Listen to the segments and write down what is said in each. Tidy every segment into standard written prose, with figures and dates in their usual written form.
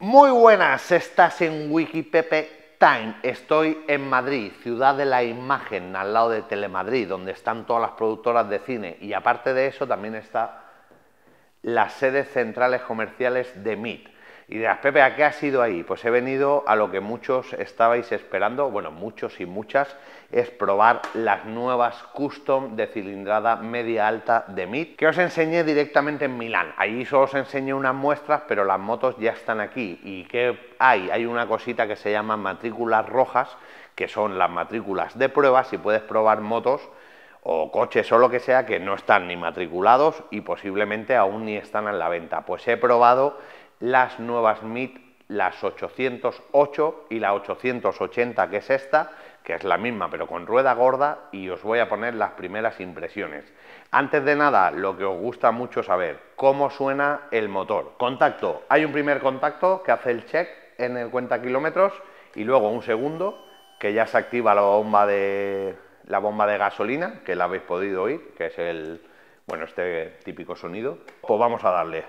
Muy buenas, estás en Wikipepe Time. Estoy en Madrid, ciudad de la imagen, al lado de Telemadrid, donde están todas las productoras de cine. Y aparte de eso también está las sedes centrales comerciales de MIT. Y dirás, Pepe, ¿a qué has ido ahí? Pues he venido a lo que muchos estabais esperando, bueno, muchos y muchas, es probar las nuevas Custom de cilindrada media alta de MIT, que os enseñé directamente en Milán. Allí solo os enseñé unas muestras, pero las motos ya están aquí. ¿Y qué hay? Hay una cosita que se llama matrículas rojas, que son las matrículas de pruebas, y puedes probar motos o coches o lo que sea que no están ni matriculados y posiblemente aún ni están en la venta. Pues he probado las nuevas MIT, las 808 y la 880, que es esta, que es la misma pero con rueda gorda, y os voy a poner las primeras impresiones. Antes de nada, lo que os gusta mucho saber, cómo suena el motor. Contacto, hay un primer contacto que hace el check en el cuenta kilómetros y luego un segundo que ya se activa la bomba de gasolina, que la habéis podido oír, que es el, bueno, este típico sonido. Pues vamos a darle.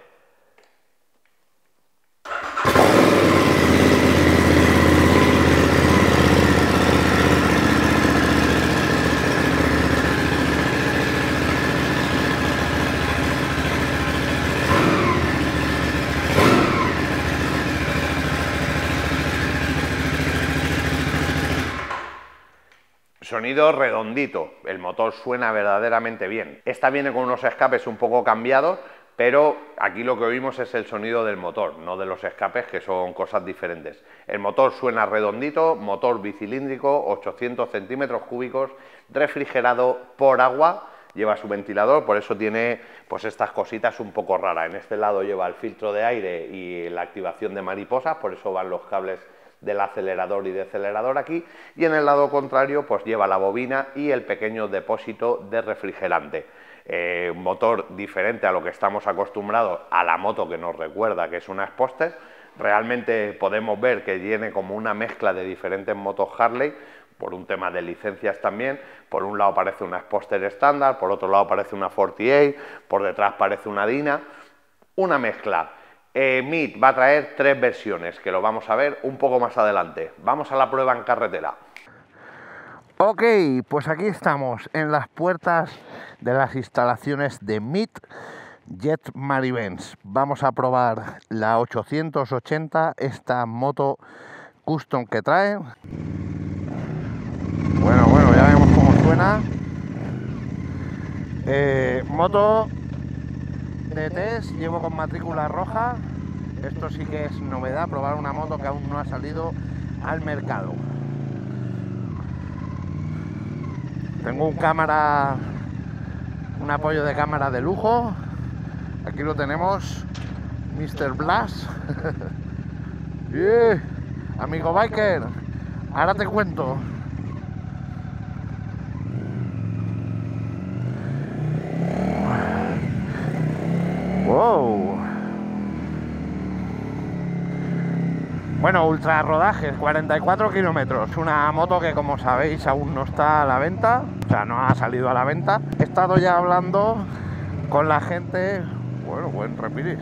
Sonido redondito, el motor suena verdaderamente bien. Esta viene con unos escapes un poco cambiados, pero aquí lo que oímos es el sonido del motor, no de los escapes, que son cosas diferentes. El motor suena redondito, motor bicilíndrico, 800 centímetros cúbicos, refrigerado por agua, lleva su ventilador, por eso tiene pues estas cositas un poco raras. En este lado lleva el filtro de aire y la activación de mariposas, por eso van los cables del acelerador y decelerador aquí, y en el lado contrario pues lleva la bobina y el pequeño depósito de refrigerante. Un motor diferente a lo que estamos acostumbrados a la moto, que nos recuerda que es una Sportster. Realmente podemos ver que tiene como una mezcla de diferentes motos Harley, por un tema de licencias también. Por un lado parece una Sportster estándar, por otro lado parece una 48, por detrás parece una Dina, una mezcla. MIT va a traer 3 versiones, que lo vamos a ver un poco más adelante. Vamos a la prueba en carretera. Ok, pues aquí estamos en las puertas de las instalaciones de MIT Jet Maribens. Vamos a probar la 880, esta moto custom que trae. Bueno, ya vemos cómo suena. Moto de test, llevo con matrícula roja. Esto sí que es novedad, probar una moto que aún no ha salido al mercado. Tengo un apoyo de cámara de lujo. Aquí lo tenemos, Mr. Blas. Yeah. Amigo biker, ahora te cuento. Wow. Bueno, ultra rodaje, 44 kilómetros. Una moto que, como sabéis, aún no está a la venta. O sea, no ha salido a la venta. He estado ya hablando con la gente. Bueno, buen repiris,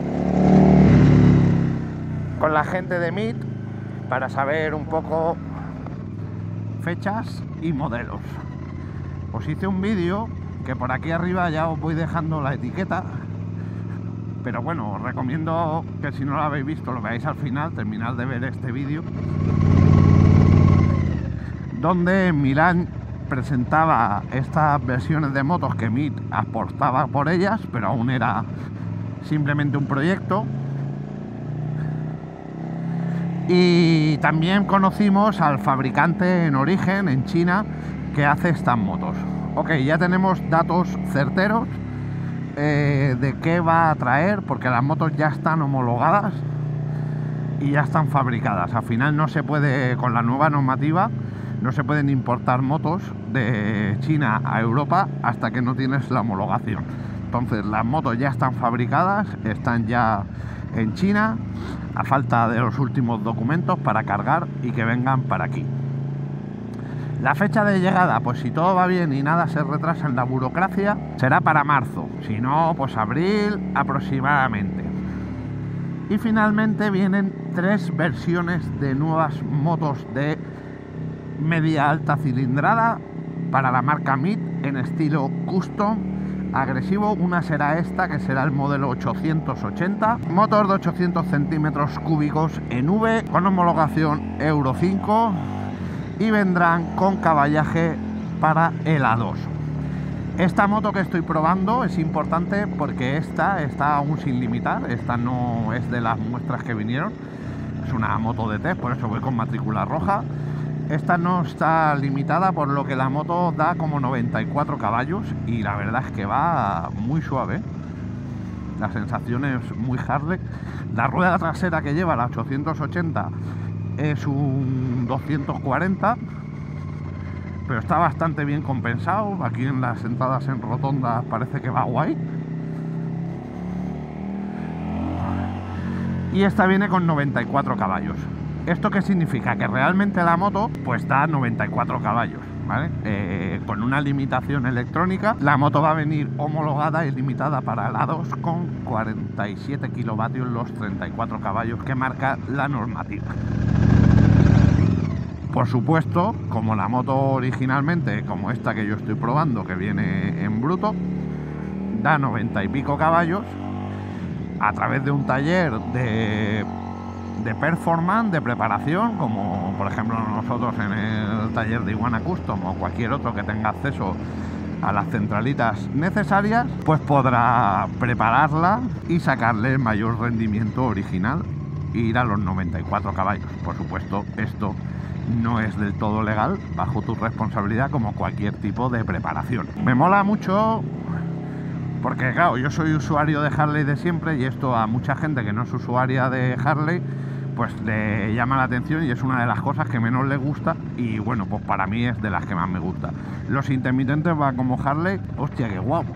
con la gente de MIT para saber un poco fechas y modelos. Os hice un vídeo que por aquí arriba ya os voy dejando la etiqueta. Pero bueno, os recomiendo que si no lo habéis visto lo veáis al final, terminad de ver este vídeo, donde Milán presentaba estas versiones de motos que MIT apostaba por ellas, pero aún era simplemente un proyecto. Y también conocimos al fabricante en origen, en China, que hace estas motos. Ok, ya tenemos datos certeros de qué va a traer, porque las motos ya están homologadas y ya están fabricadas. Al final no se puede, con la nueva normativa, no se pueden importar motos de China a Europa hasta que no tienes la homologación. Entonces las motos ya están fabricadas, están ya en China, a falta de los últimos documentos para cargar y que vengan para aquí. La fecha de llegada, pues si todo va bien y nada se retrasa en la burocracia, será para marzo, si no, pues abril aproximadamente. Y finalmente vienen 3 versiones de nuevas motos de media alta cilindrada para la marca MIT en estilo custom agresivo. Una será esta, que será el modelo 880, motor de 800 centímetros cúbicos en V con homologación Euro 5 y vendrán con caballaje para el A2. Esta moto que estoy probando es importante porque esta está aún sin limitar. Esta no es de las muestras que vinieron, es una moto de test, por eso voy con matrícula roja. Esta no está limitada, por lo que la moto da como 94 caballos y la verdad es que va muy suave. La sensación es muy Harley. La rueda trasera que lleva, la 880, es un 240, pero está bastante bien compensado. Aquí en las entradas en rotonda parece que va guay. Y esta viene con 94 caballos. ¿Esto qué significa? Que realmente la moto pues da 94 caballos, ¿vale? Con una limitación electrónica. La moto va a venir homologada y limitada para el A2 con 47 kilovatios los 34 caballos que marca la normativa. Por supuesto, como la moto originalmente, como esta que yo estoy probando, que viene en bruto, da 90 y pico caballos, a través de un taller de performance, de preparación, como por ejemplo nosotros en el taller de Iguana Custom o cualquier otro que tenga acceso a las centralitas necesarias, pues podrá prepararla y sacarle el mayor rendimiento original e ir a los 94 caballos. Por supuesto, esto no es del todo legal, bajo tu responsabilidad, como cualquier tipo de preparación. Me mola mucho porque, claro, yo soy usuario de Harley de siempre y esto a mucha gente que no es usuaria de Harley pues le llama la atención y es una de las cosas que menos le gusta, y bueno, pues para mí es de las que más me gusta. Los intermitentes van como Harley. Hostia, qué guapo.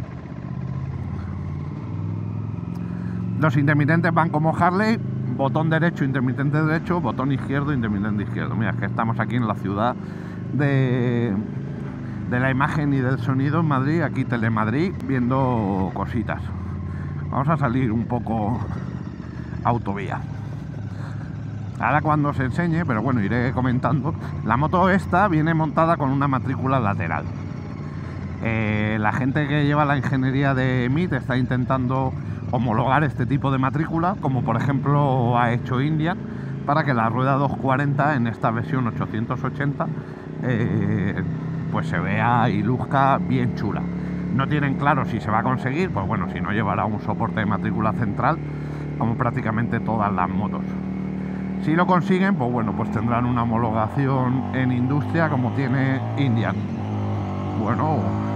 Los intermitentes van como Harley, botón derecho, intermitente derecho, botón izquierdo, intermitente izquierdo. Mira, es que estamos aquí en la ciudad de la imagen y del sonido en Madrid, aquí Telemadrid, viendo cositas. Vamos a salir un poco autovía. Ahora cuando os enseñe, pero bueno, iré comentando. La moto esta viene montada con una matrícula lateral. La gente que lleva la ingeniería de MIT está intentando homologar este tipo de matrícula, como por ejemplo ha hecho Indian, para que la rueda 240 en esta versión 880 pues se vea y luzca bien chula. No tienen claro si se va a conseguir, pues bueno, si no llevará un soporte de matrícula central, como prácticamente todas las motos. Si lo consiguen, pues bueno, pues tendrán una homologación en industria como tiene Indian. Bueno,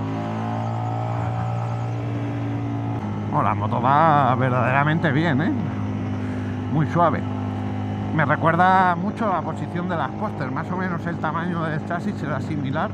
la moto va verdaderamente bien, muy suave. Me recuerda mucho a la posición de las Coaster, más o menos el tamaño del chasis será similar.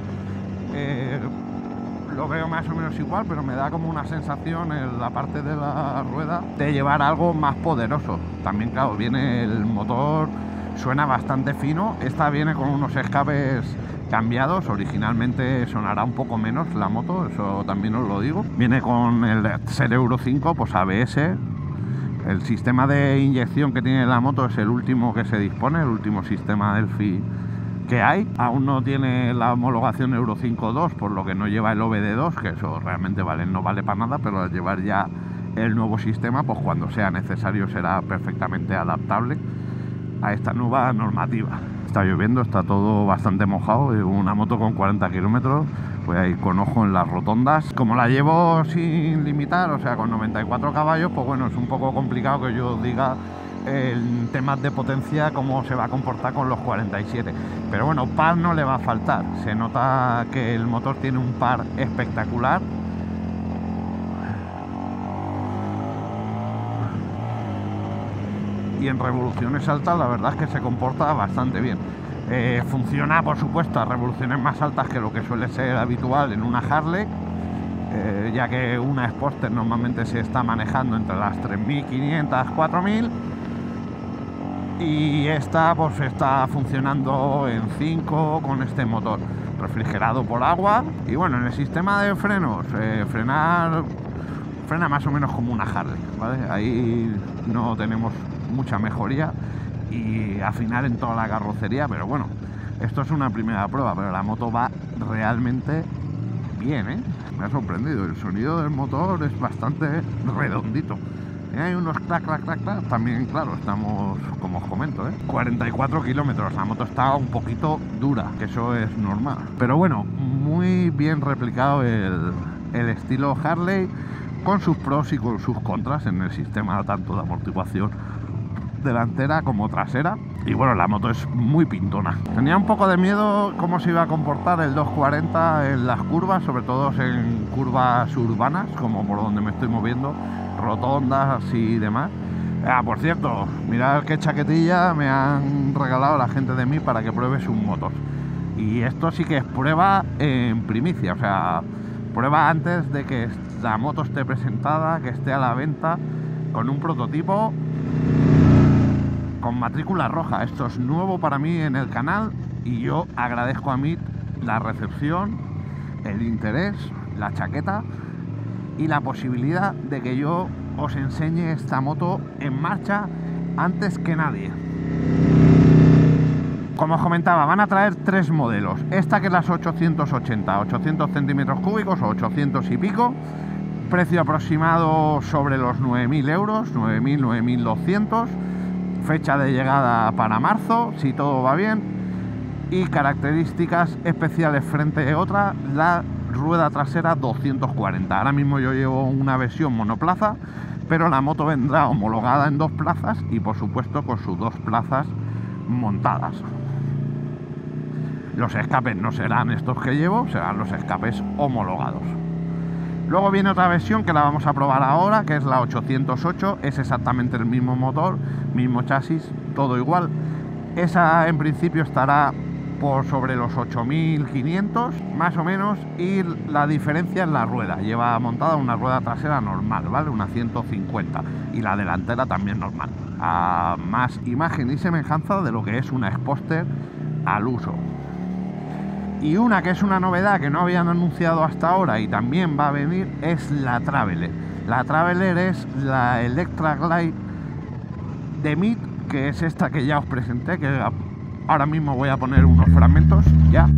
Lo veo más o menos igual, pero me da como una sensación en la parte de la rueda de llevar algo más poderoso. También, claro, viene el motor, suena bastante fino. Esta viene con unos escapes cambiados. Originalmente sonará un poco menos la moto, eso también os lo digo. Viene con el ser Euro 5, pues ABS. El sistema de inyección que tiene la moto es el último que se dispone, el último sistema Delphi que hay. Aún no tiene la homologación Euro 5.2, por lo que no lleva el OBD2, que eso realmente no vale para nada, pero al llevar ya el nuevo sistema, pues cuando sea necesario será perfectamente adaptable a esta nueva normativa. Está lloviendo, está todo bastante mojado. Una moto con 40 kilómetros, voy a ir con ojo en las rotondas. Como la llevo sin limitar, o sea con 94 caballos, pues bueno, es un poco complicado que yo os diga en temas de potencia cómo se va a comportar con los 47, pero bueno, par no le va a faltar. Se nota que el motor tiene un par espectacular. Y en revoluciones altas la verdad es que se comporta bastante bien. Funciona, por supuesto, a revoluciones más altas que lo que suele ser habitual en una Harley, ya que una Sportster normalmente se está manejando entre las 3.500, 4.000, y esta pues está funcionando en 5 con este motor refrigerado por agua. Y bueno, en el sistema de frenos, frena más o menos como una Harley, ¿vale? Ahí no tenemos mucha mejoría y afinar en toda la carrocería, pero bueno, esto es una primera prueba, pero la moto va realmente bien, ¿eh? Me ha sorprendido, el sonido del motor es bastante redondito. Y hay unos clac, clac, clac, clac. También, claro, estamos, como os comento, 44 kilómetros. La moto está un poquito dura, que eso es normal. Pero bueno, muy bien replicado el estilo Harley, con sus pros y con sus contras en el sistema tanto de amortiguación delantera como trasera. Y bueno, la moto es muy pintona. Tenía un poco de miedo cómo se iba a comportar el 240 en las curvas, sobre todo en curvas urbanas, como por donde me estoy moviendo, rotondas y demás. Por cierto, mirad qué chaquetilla me han regalado la gente de mí para que pruebe sus motos. Y esto sí que es prueba en primicia, o sea, prueba antes de que la moto esté presentada, que esté a la venta, con un prototipo con matrícula roja. Esto es nuevo para mí en el canal y yo agradezco a mí la recepción, el interés, la chaqueta y la posibilidad de que yo os enseñe esta moto en marcha antes que nadie. Como os comentaba, van a traer 3 modelos. Esta que es las 880, 800 centímetros cúbicos o 800 y pico. Precio aproximado sobre los 9.000 euros, 9.000, 9.200. Fecha de llegada para marzo, si todo va bien. Y características especiales frente a otra, la rueda trasera 240. Ahora mismo yo llevo una versión monoplaza, pero la moto vendrá homologada en 2 plazas y por supuesto con sus 2 plazas montadas. Los escapes no serán estos que llevo, serán los escapes homologados. Luego viene otra versión que la vamos a probar ahora, que es la 808, es exactamente el mismo motor, mismo chasis, todo igual. Esa en principio estará por sobre los 8.500 más o menos, y la diferencia es la rueda. Lleva montada una rueda trasera normal, ¿vale? Una 150, y la delantera también normal. A más imagen y semejanza de lo que es una Exposter al uso. Y una que es una novedad que no habían anunciado hasta ahora y también va a venir es la Traveler. La Traveler es la Electra Glide de Mead, que es esta que ya os presenté, que ahora mismo voy a poner unos fragmentos ya.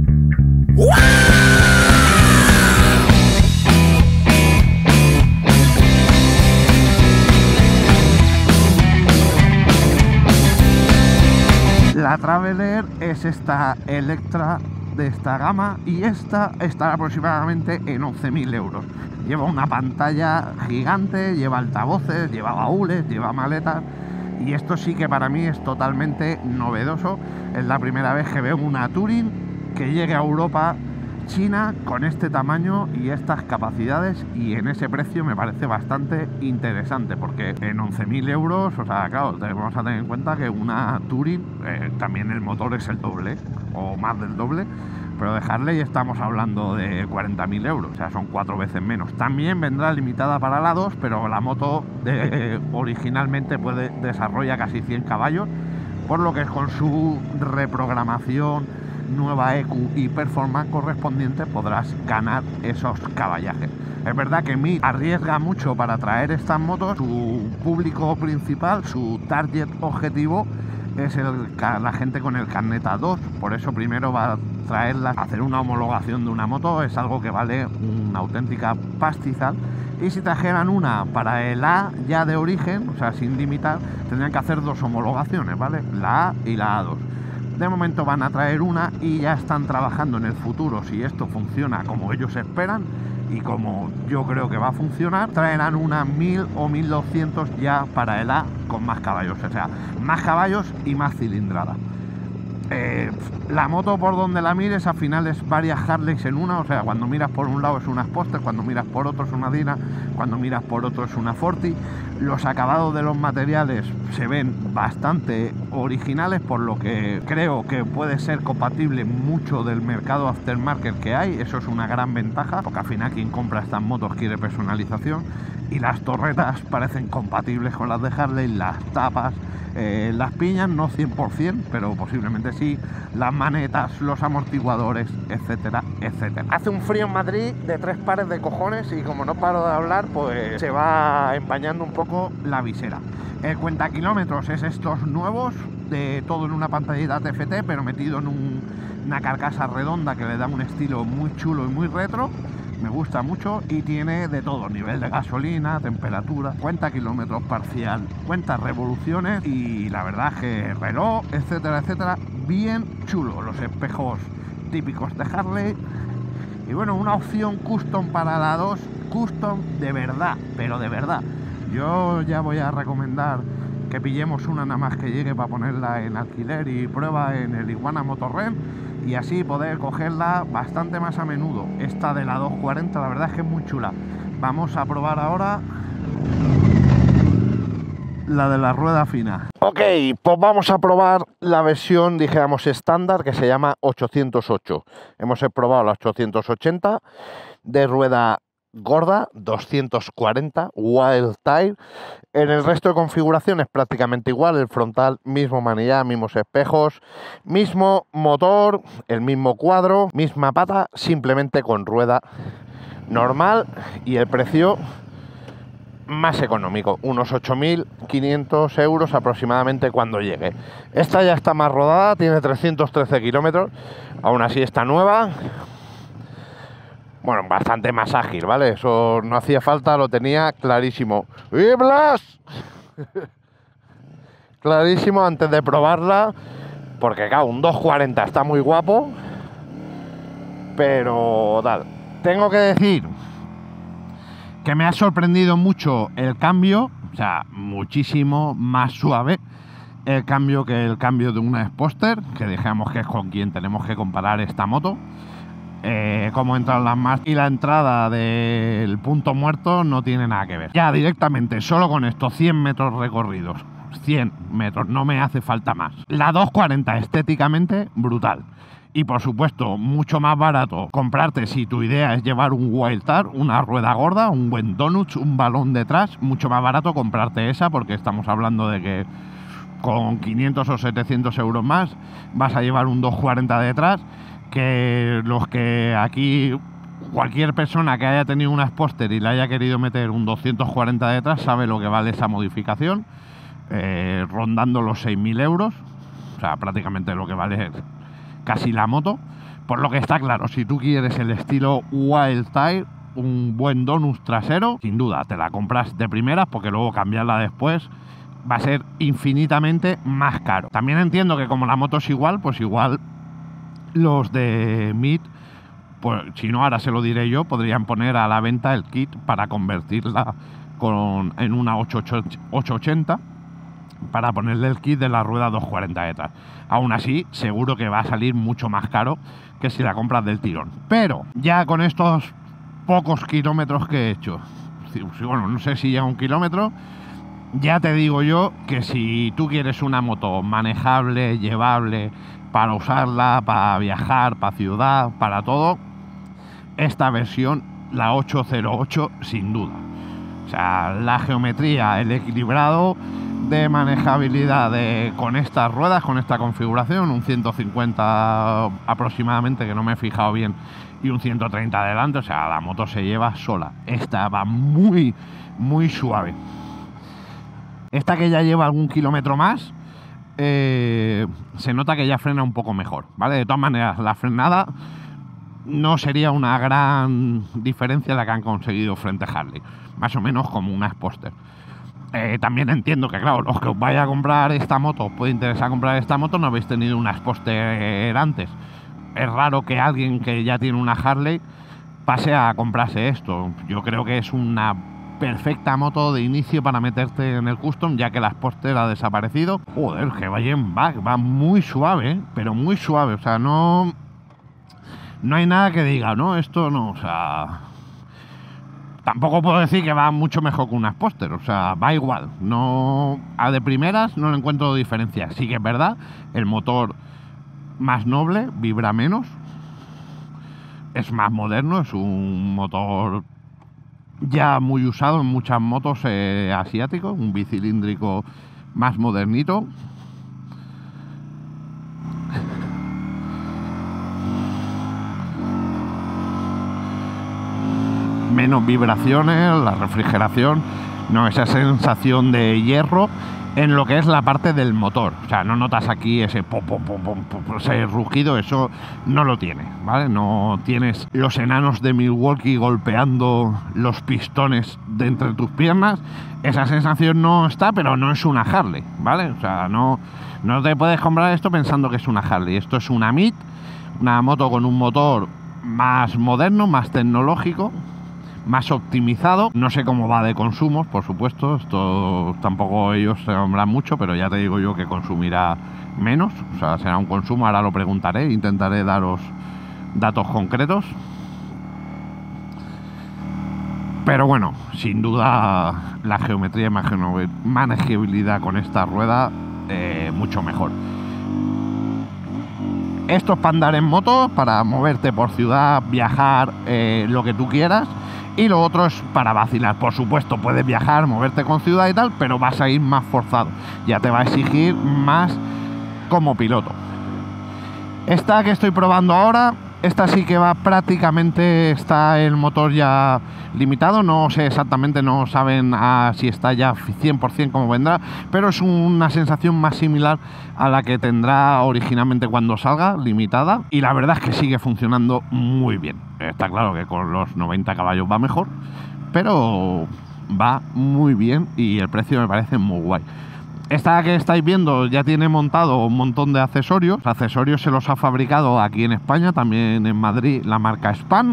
La Traveler es esta Electra de esta gama y esta está aproximadamente en 11.000 euros. Lleva una pantalla gigante, lleva altavoces, lleva baúles, lleva maletas, y esto sí que para mí es totalmente novedoso. Es la primera vez que veo una Touring que llegue a Europa, China, con este tamaño y estas capacidades, y en ese precio me parece bastante interesante, porque en 11.000 euros, o sea, claro, tenemos a tener en cuenta que una Touring, también el motor es el doble o más del doble, pero de Harley estamos hablando de 40.000 euros, o sea, son 4 veces menos. También vendrá limitada para la 2, pero la moto originalmente desarrolla casi 100 caballos, por lo que con su reprogramación, nueva EQ y performance correspondiente podrás ganar esos caballajes. Es verdad que Mead arriesga mucho para traer estas motos. Su público principal, su target objetivo es la gente con el carnet A2, por eso primero va a traerla. Hacer una homologación de una moto es algo que vale una auténtica pastizal, y si trajeran una para el A ya de origen, o sea, sin limitar, tendrían que hacer 2 homologaciones, ¿vale? La A y la A2. De momento van a traer una y ya están trabajando en el futuro, si esto funciona como ellos esperan y como yo creo que va a funcionar, traerán una 1000 o 1200 ya para el A con más caballos, o sea, más caballos y más cilindrada. La moto, por donde la mires, al final es varias Harleys en una, o sea, cuando miras por un lado es una Exposter, cuando miras por otro es una Dyna, cuando miras por otro es una Forti. Los acabados de los materiales se ven bastante originales, por lo que creo que puede ser compatible mucho del mercado aftermarket que hay. Eso es una gran ventaja, porque al final quien compra estas motos quiere personalización, y las torretas parecen compatibles con las de Harley, las tapas, las piñas no 100%, pero posiblemente sí, las manetas, los amortiguadores, etcétera, etcétera. Hace un frío en Madrid de 3 pares de cojones, y como no paro de hablar, pues se va empañando un poco la visera. El cuenta kilómetros es estos nuevos, de todo en una pantallita TFT, pero metido en una carcasa redonda que le da un estilo muy chulo y muy retro. Me gusta mucho, y tiene de todo: nivel de gasolina, temperatura, cuenta kilómetros parcial, cuenta revoluciones, y la verdad es que reloj, etcétera, etcétera, bien chulo. Los espejos típicos de Harley, y bueno, una opción custom para la 2, custom de verdad, pero de verdad. Yo ya voy a recomendar que pillemos una nada más que llegue para ponerla en alquiler y prueba en el Iguana Motorrent, y así poder cogerla bastante más a menudo. Esta de la 240 la verdad es que es muy chula. Vamos a probar ahora la de la rueda fina. Ok, pues vamos a probar la versión, dijéramos, estándar, que se llama 808. Hemos probado la 880 de rueda gorda, 240 Wild Type. En el resto de configuraciones prácticamente igual: el frontal, mismo manillar, mismos espejos, mismo motor, el mismo cuadro, misma pata, simplemente con rueda normal, y el precio más económico, unos 8.500 euros aproximadamente cuando llegue. Esta ya está más rodada, tiene 313 kilómetros, aún así está nueva. Bueno, bastante más ágil, ¿vale? Eso no hacía falta, lo tenía clarísimo. ¡Y Blas! Clarísimo antes de probarla, porque claro, un 240 está muy guapo, pero tal. Tengo que decir que me ha sorprendido mucho el cambio, o sea, muchísimo más suave el cambio que el cambio de una Sposter, que digamos que es con quien tenemos que comparar esta moto. Cómo entran las más, y la entrada del punto muerto no tiene nada que ver. Ya directamente, solo con estos 100 metros recorridos, 100 metros, no me hace falta más. La 240 estéticamente brutal, y por supuesto mucho más barato comprarte, si tu idea es llevar un Wildtail, una rueda gorda, un buen donut, un balón detrás, mucho más barato comprarte esa, porque estamos hablando de que con 500 o 700 euros más vas a llevar un 240 detrás, que los que aquí, cualquier persona que haya tenido una Sposter y le haya querido meter un 240 detrás sabe lo que vale esa modificación, rondando los 6.000 euros, o sea, prácticamente lo que vale casi la moto. Por lo que está claro, si tú quieres el estilo Wildtail, un buen donus trasero, sin duda te la compras de primeras, porque luego cambiarla después va a ser infinitamente más caro. También entiendo que como la moto es igual, pues igual los de MIT, pues si no, ahora se lo diré yo, podrían poner a la venta el kit para convertirla en una 880, para ponerle el kit de la rueda 240 detrás. Aún así, seguro que va a salir mucho más caro que si la compras del tirón. Pero ya con estos pocos kilómetros que he hecho, bueno, no sé si llega a 1 kilómetro, ya te digo yo que si tú quieres una moto manejable, llevable, para usarla, para viajar, para ciudad, para todo, esta versión, la 808, sin duda. O sea, la geometría, el equilibrado de manejabilidad con estas ruedas, con esta configuración, un 150 aproximadamente, que no me he fijado bien, y un 130 adelante, o sea, la moto se lleva sola. Esta va muy, muy suave. Esta, que ya lleva algún kilómetro más, se nota que ya frena un poco mejor, ¿vale? De todas maneras, la frenada no sería una gran diferencia la que han conseguido frente a Harley, más o menos como una Sposter. También entiendo que, claro, los que os vaya a comprar esta moto, os puede interesar comprar esta moto, no habéis tenido una Sposter antes. Es raro que alguien que ya tiene una Harley pase a comprarse esto. Yo creo que es una perfecta moto de inicio para meterte en el custom, ya que la Sposter ha desaparecido. Joder, que vaya en back, va muy suave, pero muy suave. O sea, no hay nada que diga, ¿no? Esto no, o sea, Tampoco puedo decir que va mucho mejor que una Sportster, o sea, va igual. No, a de primeras no le encuentro diferencia. Sí que es verdad, el motor más noble, vibra menos, es más moderno, es un motor ya muy usado en muchas motos asiáticos, un bicilíndrico más modernito. Menos vibraciones, la refrigeración, no, esa sensación de hierro en lo que es la parte del motor. O sea, no notas aquí ese pom, pom, pom, pom, pom, ese rugido, eso no lo tiene, ¿vale? No tienes los enanos de Milwaukee golpeando los pistones de entre tus piernas. Esa sensación no está, pero no es una Harley, ¿vale? O sea, no te puedes comprar esto pensando que es una Harley. Esto es una MIT, una moto con un motor más moderno, más tecnológico, más optimizado. No sé cómo va de consumos, por supuesto, esto tampoco ellos se nombran mucho, pero ya te digo yo que consumirá menos, o sea, será un consumo, ahora lo preguntaré, intentaré daros datos concretos. Pero bueno, sin duda la geometría y manejabilidad con esta rueda mucho mejor. Esto es para andar en moto, para moverte por ciudad, viajar, lo que tú quieras. Y lo otro es para vacilar. Por supuesto, puedes viajar, moverte con ciudad y tal, pero vas a ir más forzado. Ya te va a exigir más como piloto. Esta que estoy probando ahora, esta sí que va prácticamente, está el motor ya limitado. No sé exactamente, no saben si está ya 100% como vendrá, pero es una sensación más similar a la que tendrá originalmente cuando salga, limitada. Y la verdad es que sigue funcionando muy bien. Está claro que con los 90 caballos va mejor, pero va muy bien y el precio me parece muy guay. Esta que estáis viendo ya tiene montado un montón de accesorios. Los accesorios se los ha fabricado aquí en España, también en Madrid, la marca Span,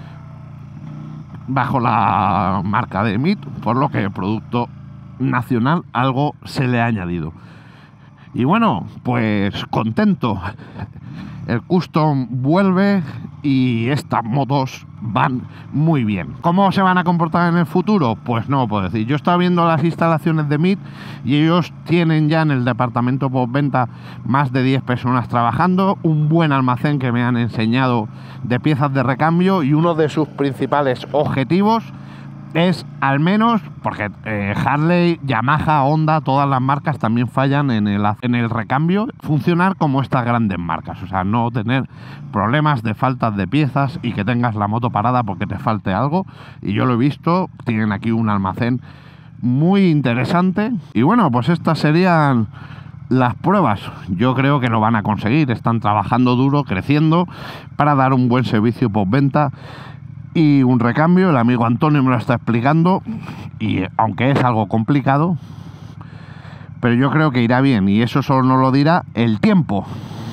bajo la marca de MIT, por lo que el producto nacional algo se le ha añadido. Y bueno, pues contento. El custom vuelve y estas motos van muy bien. ¿Cómo se van a comportar en el futuro? Pues no lo puedo decir. Yo estaba viendo las instalaciones de MIT y ellos tienen ya en el departamento postventa más de 10 personas trabajando, un buen almacén que me han enseñado de piezas de recambio, y uno de sus principales objetivos es, al menos, porque Harley, Yamaha, Honda, todas las marcas también fallan en el recambio, funcionar como estas grandes marcas, o sea, no tener problemas de faltas de piezas y que tengas la moto parada porque te falte algo. Y yo lo he visto, tienen aquí un almacén muy interesante. Y bueno, pues estas serían las pruebas. Yo creo que lo van a conseguir, están trabajando duro, creciendo, para dar un buen servicio postventa y un recambio. El amigo Antonio me lo está explicando, y aunque es algo complicado, pero yo creo que irá bien, y eso solo nos lo dirá el tiempo.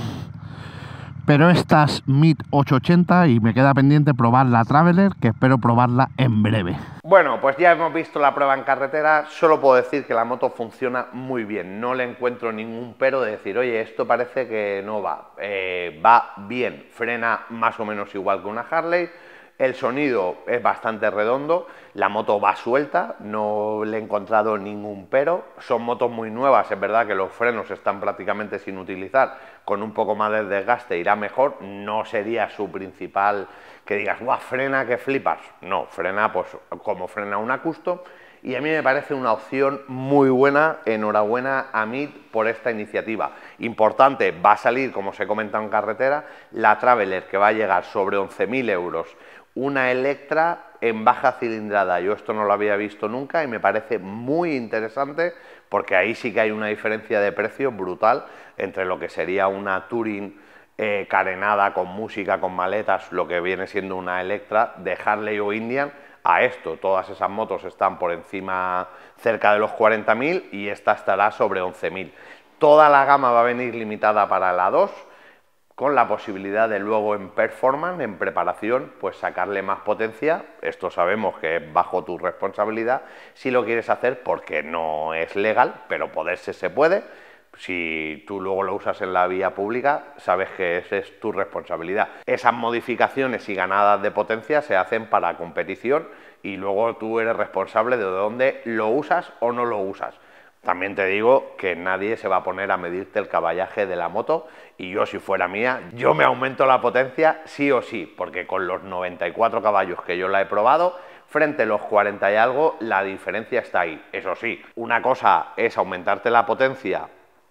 Pero estas MIT 880, y me queda pendiente probar la Traveler, que espero probarla en breve. Bueno, pues ya hemos visto la prueba en carretera. Solo puedo decir que la moto funciona muy bien, no le encuentro ningún pero de decir, oye, esto parece que no va. Va bien, frena más o menos igual que una Harley. El sonido es bastante redondo, la moto va suelta, no le he encontrado ningún pero. Son motos muy nuevas, es verdad que los frenos están prácticamente sin utilizar, con un poco más de desgaste irá mejor. No sería su principal, que digas, ¡guau, frena que flipas! No, frena pues como frena una Custom, y a mí me parece una opción muy buena. Enhorabuena a MIT por esta iniciativa. Importante, va a salir, como os he comentado en carretera, la Traveler, que va a llegar sobre 11.000 euros. Una Electra en baja cilindrada. Yo esto no lo había visto nunca y me parece muy interesante, porque ahí sí que hay una diferencia de precio brutal entre lo que sería una Touring carenada con música, con maletas, lo que viene siendo una Electra de Harley o Indian, a esto. Todas esas motos están por encima, cerca de los 40.000, y esta estará sobre 11.000. Toda la gama va a venir limitada para la 2, con la posibilidad de luego en performance, en preparación, pues sacarle más potencia. Esto sabemos que es bajo tu responsabilidad si lo quieres hacer, porque no es legal, pero poderse se puede. Si tú luego lo usas en la vía pública, sabes que esa es tu responsabilidad. Esas modificaciones y ganadas de potencia se hacen para competición, y luego tú eres responsable de dónde lo usas o no lo usas. También te digo que nadie se va a poner a medirte el caballaje de la moto, y yo, si fuera mía, yo me aumento la potencia sí o sí, porque con los 94 caballos que yo la he probado, frente a los 40 y algo, la diferencia está ahí. Eso sí, una cosa es aumentarte la potencia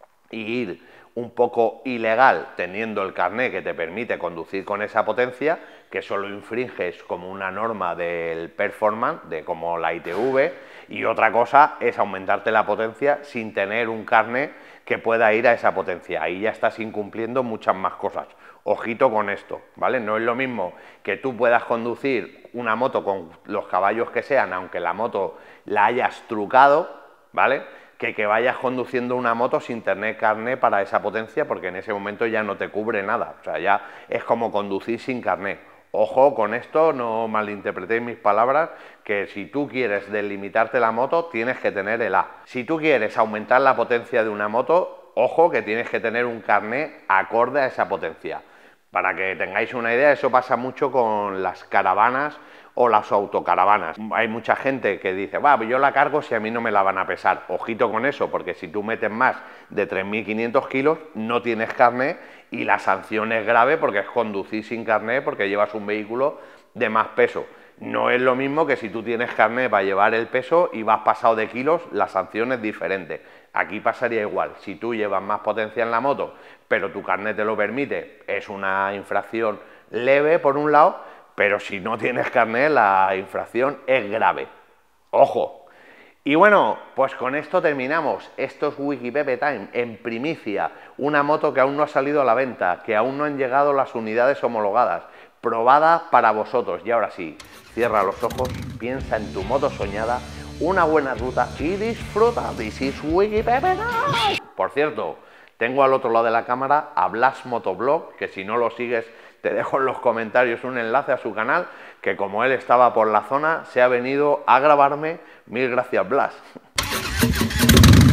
y ir un poco ilegal teniendo el carné que te permite conducir con esa potencia, que solo infringes como una norma del performance, de como la ITV, y otra cosa es aumentarte la potencia sin tener un carné que pueda ir a esa potencia. Ahí ya estás incumpliendo muchas más cosas. Ojito con esto, ¿vale? No es lo mismo que tú puedas conducir una moto con los caballos que sean, aunque la moto la hayas trucado, ¿vale?, que vayas conduciendo una moto sin tener carné para esa potencia, porque en ese momento ya no te cubre nada. O sea, ya es como conducir sin carné. Ojo con esto, no malinterpretéis mis palabras, que si tú quieres delimitarte la moto, tienes que tener el A. Si tú quieres aumentar la potencia de una moto, ojo que tienes que tener un carné acorde a esa potencia. Para que tengáis una idea, eso pasa mucho con las caravanas o las autocaravanas. Hay mucha gente que dice, va, yo la cargo si a mí no me la van a pesar. Ojito con eso, porque si tú metes más de 3.500 kilos, no tienes carné y la sanción es grave, porque es conducir sin carné, porque llevas un vehículo de más peso. No es lo mismo que si tú tienes carné para llevar el peso y vas pasado de kilos, la sanción es diferente. Aquí pasaría igual. Si tú llevas más potencia en la moto, pero tu carné te lo permite, es una infracción leve por un lado, pero si no tienes carné, la infracción es grave. ¡Ojo! Y bueno, pues con esto terminamos. Esto es Wikipepe Time, en primicia. Una moto que aún no ha salido a la venta, que aún no han llegado las unidades homologadas, probada para vosotros. Y ahora sí, cierra los ojos, piensa en tu moto soñada, una buena ruta y disfruta. This is Wikipepe Time. Por cierto, tengo al otro lado de la cámara a Blas Motoblog, que si no lo sigues, te dejo en los comentarios un enlace a su canal, que como él estaba por la zona, se ha venido a grabarme. Mil gracias, Blas.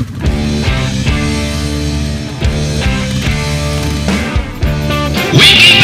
Wiki